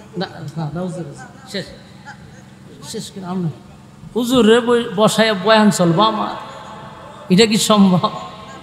শেষ শেষ কিনা আমরা হুজুর রে বসায় বয়ান চলবো আমার, এটা কি সম্ভব?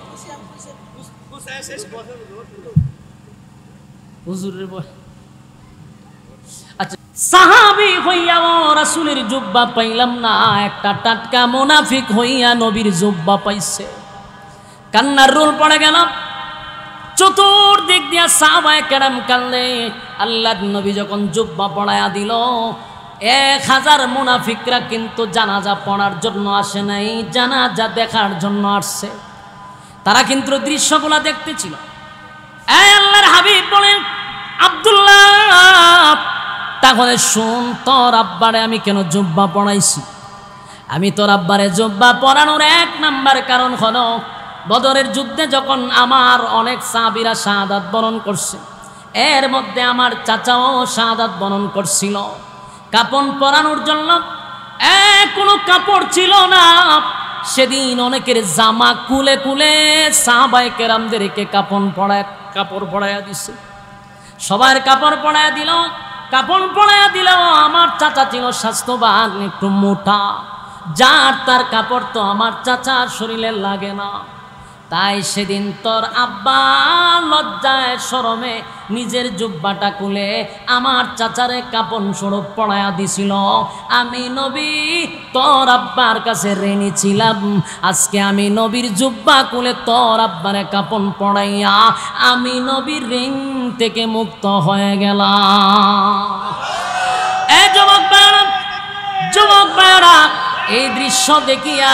হুজুর রে আচ্ছা, সাহাবী হইয়া রাসূলের জুব্বা পাইলাম না, একটা টাটকা মুনাফিক হইয়া নবীর জুব্বা পাইছে। কান্নার রোল পড়ে গেল, চতুর্দিক দিয়া সাহাবায়ে কেরাম কান্দে। আল্লাহর নবী যখন জুব্বা পড়ায়া দিল, 1000 মুনাফিকরা কিন্তু জানাজা পড়ার জন্য আসে নাই, জানাজা দেখার জন্য আসছে। তারা কিন্তু দৃশ্যগুলা দেখতেছিল। এই আল্লাহর হাবিব বলেন, আব্দুল্লাহ তাহলে শুন, তোর আব্বারে আমি কেন জুব্বা পড়াইছি? আমি তোর আব্বারে জুব্বা পরানোর 1 নাম্বার কারণ হলো, বদরের যুদ্ধে যখন আমার অনেক সাহাবীরা শাহাদাত বরণ করছে, এর মধ্যে আমার চাচাও শাহাদাত বরণ করছিল। কাপন পরানোর জন্য কোনো কাপড় ছিল না। সেদিন অনেকের জামা কুলে কুলে সাহাবায়ে কেরামদেরকে কাপড় পরায়া দিছে। সবার কাপড় পরায়া দিল, কাপড় পরায়া দিল। আমার চাচা ছিল স্বাস্থ্যবান, একটু মোটা, যার তার কাপড় তো আমার চাচার শরীরে লাগে না। তাই সেদিন তোর আব্বা লজ্জায় শরমে নিজের জুব্বাটা খুলে আমার চাচারে কাপন স্বরূপ পড়ায়া দিছিল। আমি নবী তোর আব্বার কাছে ঋণী ছিলাম, আজকে আমি নবীর জুব্বা খুলে তোর আব্বারে কাপন পড়াইয়া আমি নবীর ঋণ থেকে মুক্ত হয়ে গেলাম। এই যুবক ভাইরা, এই দৃশ্য দেখিয়া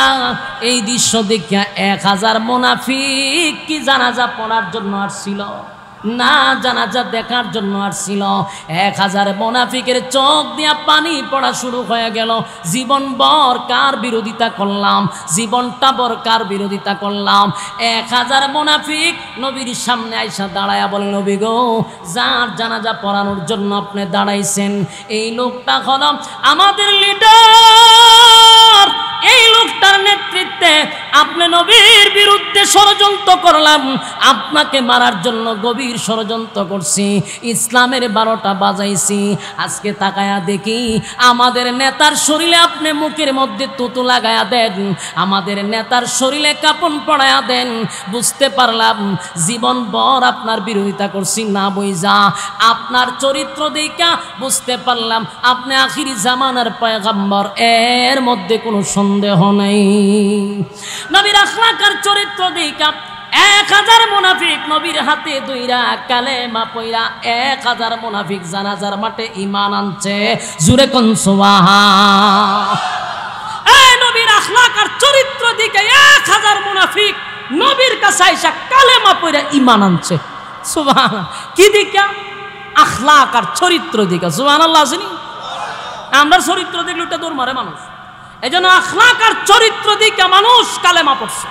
1000 মুনাফিক কি জানাজা পড়ার জন্য আসছিল না, জানাজা দেখার জন্য আসছিল। 1000 মুনাফিকের চোখ দিয়া পানি পড়া শুরু হয়ে গেল। জীবনভর কার বিরোধিতা করলাম, জীবনটা ভর কার বিরোধিতা করলাম। 1000 মুনাফিক নবীর সামনে আইসা দাঁড়ায়া বলে, নবী গো, যার জানাজা পড়ানোর জন্য আপনি দাঁড়াইছেন, এই লোকটা হলো আমাদের লিডার। এই লোকটার নেতৃত্বে আপনি নবীর বিরুদ্ধে ষড়যন্ত্র করলাম, আপনাকে মারার জন্য গভীর ষড়যন্ত্র করছি, ইসলামের 12টা বাজাইছি। আজকে তাকায়া দেখি আমাদের নেতার শরীরে আপনি মুখের মধ্যে তুতু লাগায়া দেন, আমাদের নেতার শরীরে কাপন পড়ায়া দেন। বুঝতে পারলাম জীবনভর আপনার বিরোধিতা করছি না বুঝা, আপনার চরিত্র দেখা বুঝতে পারলাম আপনি আখিরি জামানার পয়গম্বর, এর মধ্যে কোনো সন্দেহ নাই। নবীর আখলাক আর চরিত্র দেখা 1000 মুনাফিক নবীর হাতে ধইরা কালেমা পয়রা 1000 মুনাফিক জানাজার মাঠে ঈমান আনছে। জুরে কোন সুবহান। এই নবীর আখলাক আর চরিত্র দিকে 1000 মুনাফিক নবীর কাছে আইসা কালেমা পয়রা ঈমান আনছে। সুবহানাল্লাহ। কি দিকা? আখলাক আর চরিত্র দিকা। সুবহানাল্লাহ। আসেনি? আমরা চরিত্র দেখলে ওটা দৌড় মারে মানুষ, এজন্য আখলাক আর চরিত্র দিকে মানুষ কালেমা পড়ছে।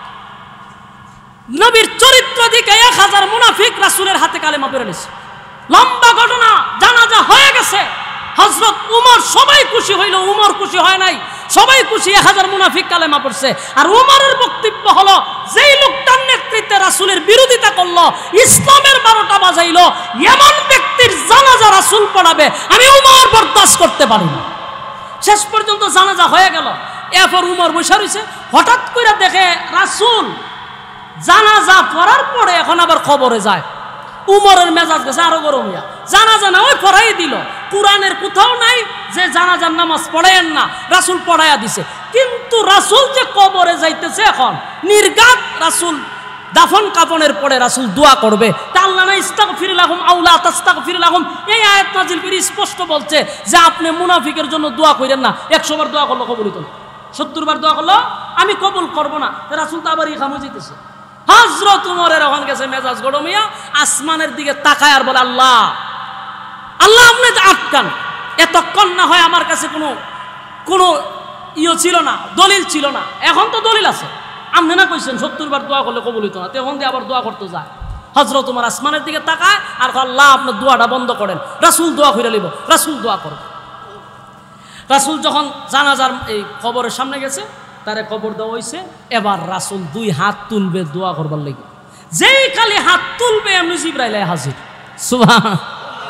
নবীর চরিত্র দিকে 1000 মুনাফিক রাসূলের হাতে কালেমা পড়ে নিছে। লম্বা ঘটনা, জানাজা হয়ে গেছে। হযরত উমর সবাই খুশি হইল, উমর খুশি হয় নাই, সবাই খুশি। 1000 মুনাফিক কালেমা পড়ছে। আর উমরের বক্তব্য হলো, যেই লোকটার নেতৃত্বে রাসূলের বিরোধিতা করলো, ইসলামের 12টা বাজাইলো, এমন ব্যক্তির জানাজা রাসূল পড়াবে আমি উমর বরদাস্ত করতে পারি না। শেষ পর্যন্ত জানাজা হয়ে গেল। এরপর উমর বসে রইছে। হঠাৎ করে দেখে রাসূল জানাজা পড়ার পরে এখন আবার খবরে যায়। উমরের মেজাজ গেছে আরো গরম। জানাজা না ওই পড়াই দিল। কুরআনের কোথাও নাই যে জানাজার নামাজ পড়ায়েন না, রাসূল পড়াইয়া দিছে। কিন্তু রাসূল যে কবরে যাইতেছে, এখন নির্ঘাত রাসূল দাফন কাফনের পরে রাসূল দোয়া করবে। তা আল্লাহ না ইস্তাগফির লাহুম আও লা তাস্তাগফির লাহুম, এই আয়াত নাজিল করে স্পষ্ট বলছে যে আপনি মুনাফিকের জন্য দোয়া করেন না। 100 বার দোয়া করলো কবুল হইতো না, 70 বার দোয়া করলো আমি কবুল করব না। রাসূল তো আবার ইকামত দিতেছে। হযরত উমরের ওখান গেছে মেজাজ গরমিয়া, আসমানের দিকে তাকায় আর বলে, আল্লাহ আল্লাহ আপনি আটকান। এতক্ষণ না হয় আমার কাছে কোনো ছিল না, দলিল ছিল না, এখন তো দলিল আছে। আপনি না কইছেন 70 বার দোয়া করলে কবুল হইতো না, তখন দিয়ে আবার দোয়া করতে যায়। হযরত উমর আসমানের দিকে তাকায় আর আল্লাহ আপনার দোয়াটা বন্ধ করেন। রাসূল দোয়া করে নিব, রাসূল দোয়া করবে। রাসূল যখন জানাজার এই কবরের সামনে গেছে, তারে কবর দেওয়া হয়েছে। এবার রাসূল 2 হাত তুলবে দোয়া করবার লাগি। যেই খালি হাত তুলবে এমনি জিবরাইল হাজির। সুবহানাল্লাহ।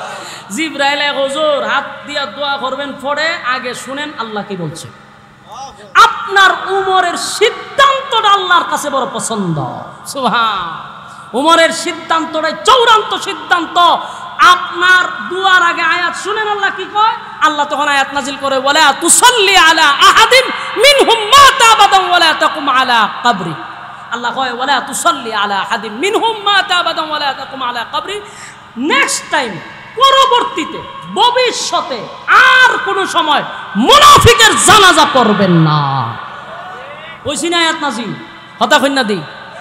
জিবরাইল হুজুর হাত দিয়া দোয়া করবেন, পরে আগে শুনেন আল্লাহ কি বলছে। আপনার উমরের সিদ্ধান্তটা আল্লাহর কাছে বড় পছন্দ। সুবহান। উমরের সিদ্ধান্তটাই চূড়ান্ত সিদ্ধান্ত। আপনার দুয়ার আগে আয়াত শুনেন আল্লাহ কি কয়। আল্লাহ তখন আয়াত নাজিল করে, ওয়ালা তুসাল্লি আলা আহাদিন মিনহুম মাতা আবাদান ওয়ালা তাকুম আলা কবরি। আল্লাহ কয় ওয়ালা তুসাল্লি আলা আহাদিন মিনহুম মাতা আবাদান ওয়ালা তাকুম আলা কবরি। নেক্সট টাইম, পরবর্তীতে, ভবিষ্যতে আর কোন সময় মুনাফিকের জানাজা পড়বেন না। ওইসি না আয়াত নাজিল, কথা কইনা দেই।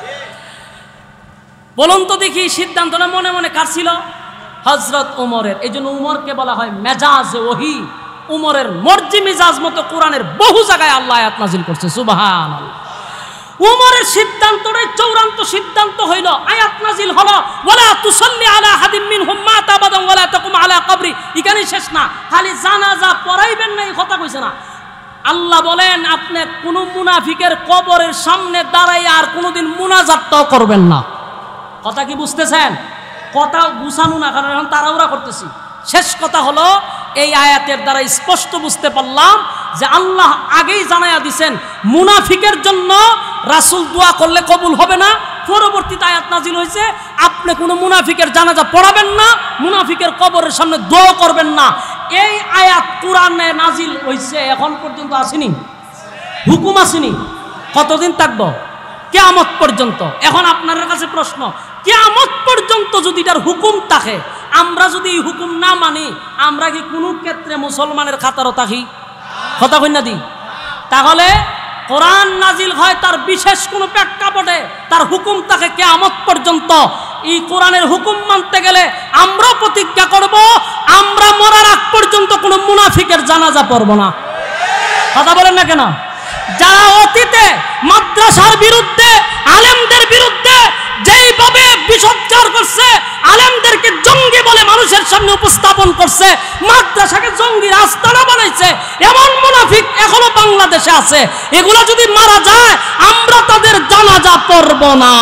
বলুন তো দেখি, সিদ্ধান্তটা মনে মনে কার ছিল? হযরত উমরের। এই জন্য উমরকে বলা হয় মেজাজে ওহী। উমরের মর্জি মিজাজ মতো কোরআনের বহু জায়গায় আল্লাহ আয়াত নাজিল করছে। সুবহানাল্লাহ। উমরের সিদ্ধান্তটাই চূড়ান্ত সিদ্ধান্ত হইল। আয়াত নাজিল হলো ওয়ালা তুসাল্লি আলা আহাদিন মিনহুম মাতা আবাদান ওয়ালা তাকুম আলা কবরি। এখানে শেষ না, খালি জানাজা পড়াইবেন না এই কথা কইছে না। আল্লাহ বলেন আপনি কোন মুনাফিকের কবরের সামনে দাঁড়াই আর কোনোদিন মুনাজাতটাও করবেন না। কথা কি বুঝতেছেন? কথা গুছানো না, কারণ এখন তাড়াহুড়া করতেছি। শেষ কথা হলো, এই আয়াতের দ্বারা স্পষ্ট বুঝতে পারলাম যে আল্লাহ আগেই জানাইয়া দিছেন মুনাফিকের জন্য রাসূল দোয়া করলে কবুল হবে না। পরবর্তীতে আয়াত নাজিল হয়েছে আপনি কোনো মুনাফিকের জানাজা পড়াবেন না, মুনাফিকের কবরের সামনে দোয়া করবেন না। এই আয়াত কোরআনে নাজিল হয়েছে এখন পর্যন্ত আসেনি, হুকুম আসেনি। কতদিন থাকবো? কিয়ামত পর্যন্ত। এখন আপনাদের কাছে প্রশ্ন, কিয়ামত পর্যন্ত যদি এটার হুকুম থাকে, আমরা যদি এই হুকুম না মানি, আমরা কি কোনো ক্ষেত্রে মুসলমানের খাতারও থাকি? কথা কই না দি? তাহলে কোরআন নাজিল হয় তার বিশেষ কোনো প্রেক্ষাপটে, তার হুকুম থাকে কিয়ামত পর্যন্ত। এই কোরআনের হুকুম মানতে গেলে আমরা প্রতিজ্ঞা করব আমরা মরার আগ পর্যন্ত কোনো মুনাফিকের জানাজা পড়ব না। কথা বলেন না কেন? যারা অতীতে মাদ্রাসার বিরুদ্ধে, আলেমদের বিরুদ্ধে যেইভাবে বিষোদ্গার করছে, আলেমদেরকে জঙ্গি বলে মানুষের সামনে উপস্থাপন করছে, মাদ্রাসাকে জঙ্গির আস্তানা বানাইছে, এমন মুনাফিক এখনো বাংলাদেশে আছে। এগুলো যদি মারা যায় আমরা তাদের জানাজা পড়ব না।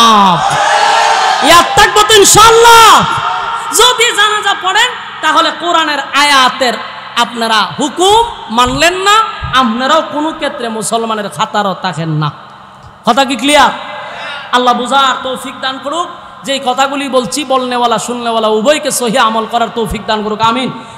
ইয়াদ থাকবো তো ইনশাআল্লাহ। যদি জানাজা পড়েন তাহলে কোরআনের আয়াতের আপনারা হুকুম মানলেন না, আপনারাও কোনো ক্ষেত্রে মুসলমানের খাতারও থাকেন না। কথা কি ক্লিয়ার? আল্লাহ বুঝার তৌফিক দান করুক। যেই কথাগুলি বলছি বলনেওয়ালা শুননেওয়ালা উভয়কে সহি আমল করার তৌফিক দান করুক। আমিন।